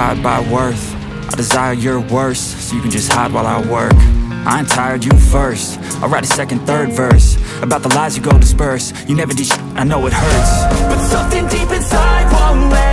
guide by worth. I desire your worst, so you can just hide while I work. I ain't tired, you first. I'll write a second, third verse about the lies you go disperse. You never did shit, I know it hurts, but something deep inside won't let